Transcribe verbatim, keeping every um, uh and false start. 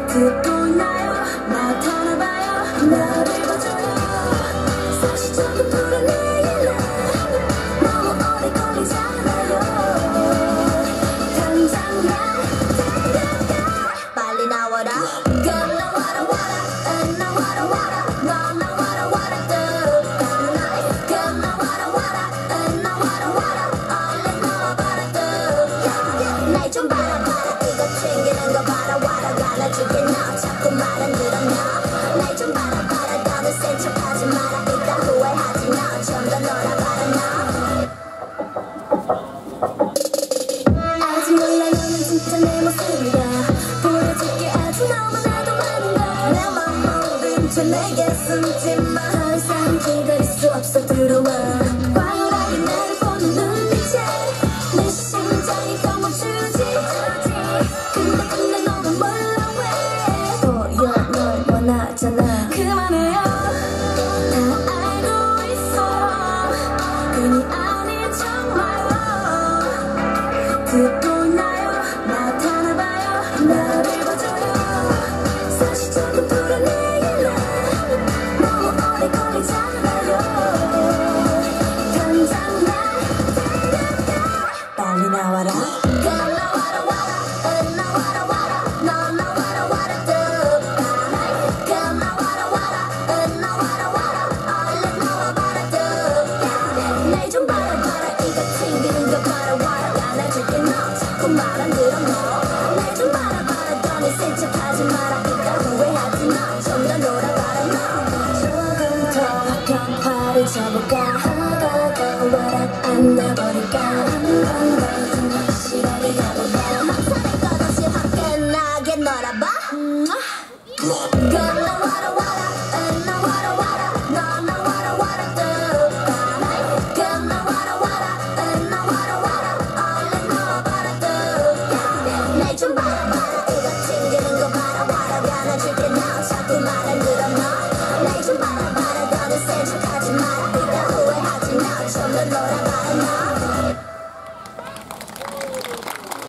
듣고 있나요? 나타나봐요. 나를 봐줘요. 사실 조금 불안해요. 너무 오래 걸리잖아요. 당장 날 빨리 나와라. Girl 나와라 와라. And 나와라 와라. 너 나와라 와라. Tonight. Girl 나와라 와라. And 나와라 와라. 얼른 나와봐라. 날 좀 봐라 봐라. 이거 튕기는 거 봐라 와라. 갈라줄게 너 자꾸 말 안 들어 너. 날 좀 봐라 봐라. 더는 센 척하지 마라. 이따 후회하지 너. 좀 더 놀아봐라 너. 아직 몰라 너는 진짜 내 모습이야. 보여줄게 아주 너무나도 많은 걸. 내 맘 모든 채 내게 숨지마. 항상 기다릴 수 없어 들어와. 과열하게 나를 보는 눈빛에 내 심장이 꺼멈추지. 근데 근데 너는 몰라 왜 보여 널 원하잖아. 그만해요. 다 알고 있어. 괜히 아니 정말로. 듣고 있나요? 나타나봐요. 나를 봐줘요. 사실 조금 불안해요. 너무 오래 걸리잖아요. 당장 날 빨리 나와라. Girl 나와라 와라. And 나와라 와라. 너 나와라 와라. Tonight. Girl 나와라 와라. And 나와라 와라. 얼른 나와봐라. 날 좀 봐라 봐라. 이거 튕기는 거 봐라 와라. 안아줄게 너 자꾸 말 안 들어 너. 날 좀 봐라 봐라. 더는 센 척하지 마라.